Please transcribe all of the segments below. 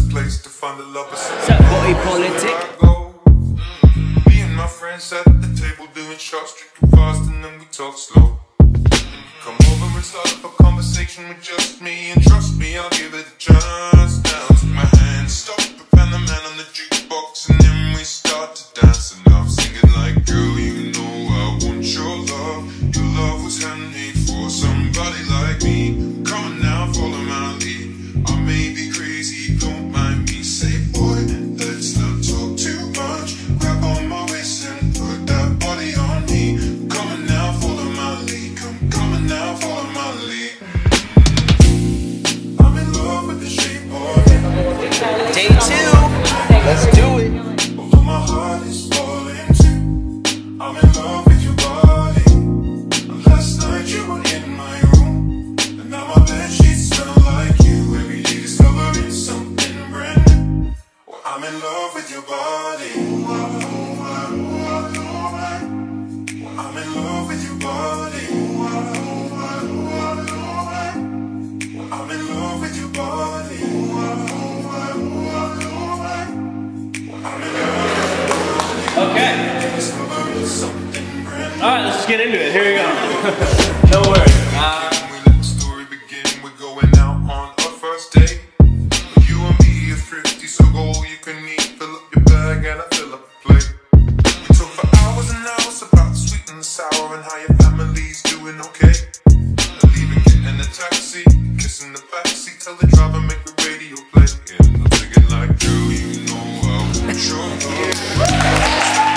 best place to find the lovers. What's up, Body Politic? Me and my friends at the table doing shots, drinking fast, and then we talk slow. Come over and start up a conversation with just me, and trust me, I'll give it a chance. Now take my hand, stop, and the man on the jukebox, and then we start to dance. And I'm singing like, girl, you know I want your love. Your love was handmade for somebody like me. Come on now, follow my lead. I may be crazy, don't mind me. Say, boy, let's not talk too much. Grab on my waist and put that body on me. Come on now, follow my lead. Come on now, follow my lead. I'm in love with the shape of it. Day 2. Let's do it. Although my heart is falling too. I'm in love with your body. Last night you were in my room, and now my bed sheets smell like you. Every day discovering something brand new. Well, I'm in love with your body. Well, I'm in love with your body. Well, I'm in love with your body. I'm in love. Okay. Discovering something brand new. Alright, let's just get into it. Here we go. No worries. We let the story begin. We're going out on our first date. You and me are thrifty, so go all you can eat. Fill up your bag and I fill up the plate. We talk for hours and hours about the sweet and the sour and how your family's doing okay. And leaving, getting a taxi, kissing the backseat, tell the driver make the radio play. And I'm thinking like, girl, you know I want your love.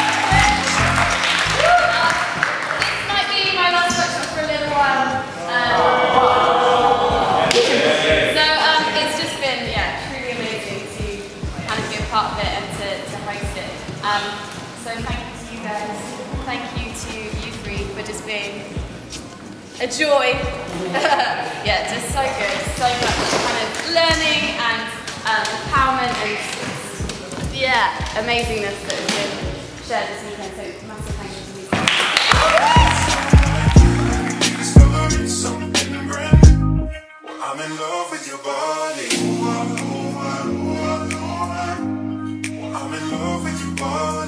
Part of it and to host it. So thank you to you guys. Thank you to you three for just being a joy. Yeah, just so good. So much kind of learning and empowerment and yeah, amazingness that has been shared this weekend. So massive thank you to you guys. Discovering something brand new. I'm in love with your body. I'm in love with your body.